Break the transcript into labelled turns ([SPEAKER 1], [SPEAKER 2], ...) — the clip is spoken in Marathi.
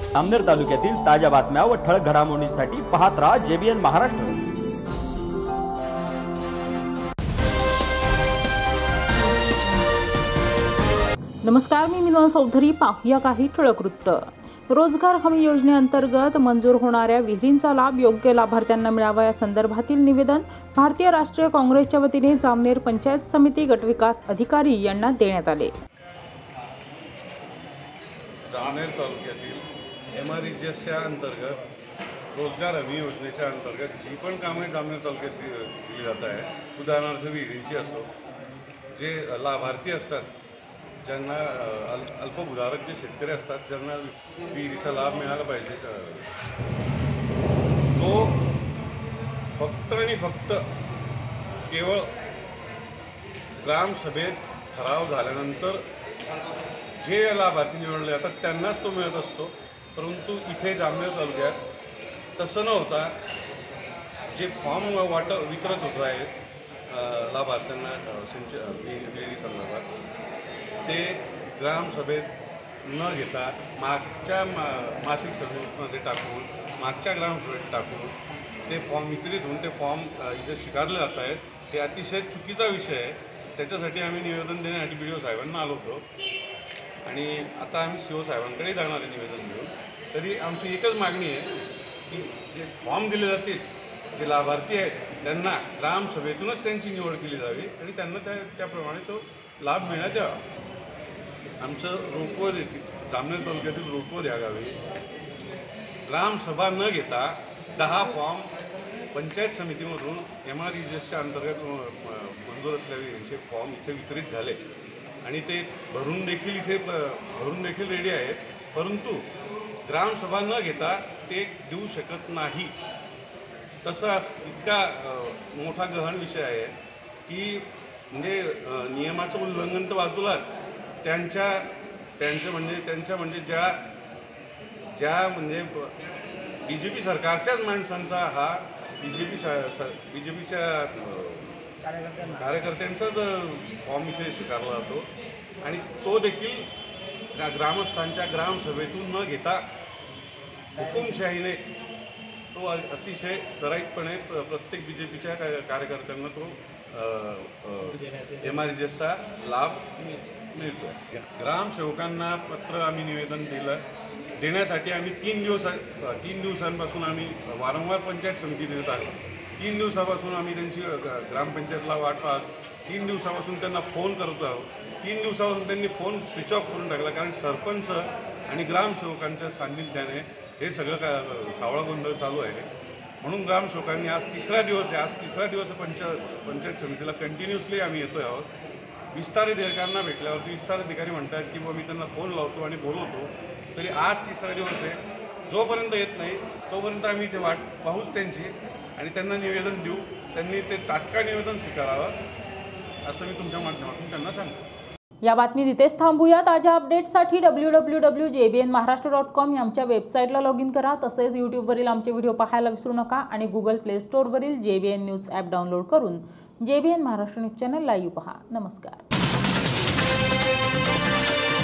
[SPEAKER 1] जामनेर तालुक्यातील ताज्या बातम्या व ठळक घडामोडींसाठी पाहत राहा JBN महाराष्ट्र।
[SPEAKER 2] नमस्कार, मी मिनल चौधरी। पाहूया काही ठळक वृत्त। रोजगार हमी योजनेअंतर्गत मंजूर होणाऱ्या विहिरींचा लाभ योग्य लाभार्थ्यांना मिळावा या संदर्भातील निवेदन भारतीय राष्ट्रीय काँग्रेसच्या वतीने जामनेर पंचायत समिती गटविकास अधिकारी यांना देण्यात आले।
[SPEAKER 3] जामनेर तालुक्यातील MREGSच्या अंतर्गत रोजगार हमी योजनेच्या अंतर्गत जी पण कामे जामनेर तालुक्यात दिली जात आहे, उदाहरणार्थ विहिरींची असो, जे लाभार्थी असतात ज्यांना अल्पभूधारक जे शेतकरी असतात ज्यांना विहिरीचा लाभ मिळाला पाहिजे, तो फक्त आणि फक्त केवळ ग्रामसभेत ठराव झाल्यानंतर जे लाभार्थी निवडले जातात त्यांनाच तो मिळत असतो। परंतु इथे जामनेर तालुक्यात तसं न होता जे फॉर्म वितरत होत आहे लाभार्थ्यांना विहिरी संदर्भात, ते ग्रामसभेत न घेता मागच्या मासिक सभेमध्ये टाकून, मागच्या ग्रामसभेत टाकून ते फॉर्म वितरित होऊन ते फॉर्म इथे स्वीकारले जात आहेत। हे अतिशय चुकीचा विषय आहे। त्याच्यासाठी आम्ही निवेदन देण्यासाठी BDO साहेबांना आलो होतो आणि आता आम्ही CO साहेबांकडे जाणार आहे निवेदन घेऊन। तरी आमची एकच मागणी आहे की जे फॉर्म दिले जातील, जे लाभार्थी आहेत त्यांना ग्रामसभेतूनच त्यांची निवड केली जावी आणि त्यांना त्याप्रमाणे तो लाभ मिळण्यात यावा। आमचं रोपवत येथील जामनेर तालुक्यातील रोपवत या गावी ग्रामसभा न घेता 10 फॉर्म पंचायत समितीमधून MREGSच्या अंतर्गत मंजूर असलेले यांचे फॉर्म इथे वितरित झाले आणि ते भरून देखील रेडी आहेत। परंतु ग्रामसभा न घेता ते देऊ शकत नाही। तसा इतका मोठा गहन विषय आहे की म्हणजे नियमाचं उल्लंघन तर बाजूलाच, त्यांच्या म्हणजे ज्या म्हणजे BJP सरकारच्याच माणसांचा हा BJPच्या कार्यकर्त्यांचाच फॉर्म इथे स्वीकारला जातो आणि तो देखील ग्रामस्थांच्या ग्रामसभेतून न घेता हुकुमशाहीने तो अतिशय सराईतपणे प्रत्येक BJPच्या कार्यकर्त्यांना तो MREGSचा लाभ मिळतो। ग्रामसेवकांना पत्र आम्ही निवेदन देण्यासाठी आम्ही 3 दिवसांपासून आम्ही वारंवार पंचायत समितीत येत आहोत। 3 दिवसापासून आम्ही त्यांची ग्रामपंचायतला वाट पाहत, 3 दिवसापासून त्यांना फोन करत आहोत। 3 दिवसापासून त्यांनी फोन स्विच ऑफ करून टाकला, कारण सरपंच आणि ग्रामसेवकांच्या सान्निध्याने हे सगळं सावळा गोंधळ चालू आहे। म्हणून ग्रामसेवकांनी आज तिसरा दिवस पंचायत समितीला कंटिन्युअसली आम्ही येतो आहोत। विस्तार अधिकाऱ्यांना भेटल्यावरती विस्तार अधिकारी म्हणतात की मी त्यांना फोन लावतो आणि बोलवतो, तरी आज तिसरा दिवस आहे। जोपर्यंत येत नाही तोपर्यंत आम्ही इथे वाट पाहूच त्यांची आणि त्यांना निवेदन देऊ। त्यांनी ते तात्काळ निवेदन स्वीकारावं असं मी तुमच्या माध्यमातून त्यांना सांगतो।
[SPEAKER 2] या बातमी इथेच थांबूया। ताज्या अपडेट्ससाठी www.jbnmaharashtra.com आमच्या वेबसाईटला लॉग इन करा। तसेच यूट्यूबवरील आमचे व्हिडिओ पाहायला विसरू नका आणि Google Play Storeवरील JBN न्यूज ॲप डाउनलोड करून JBN Maharashtra news channel live पहा। नमस्कार।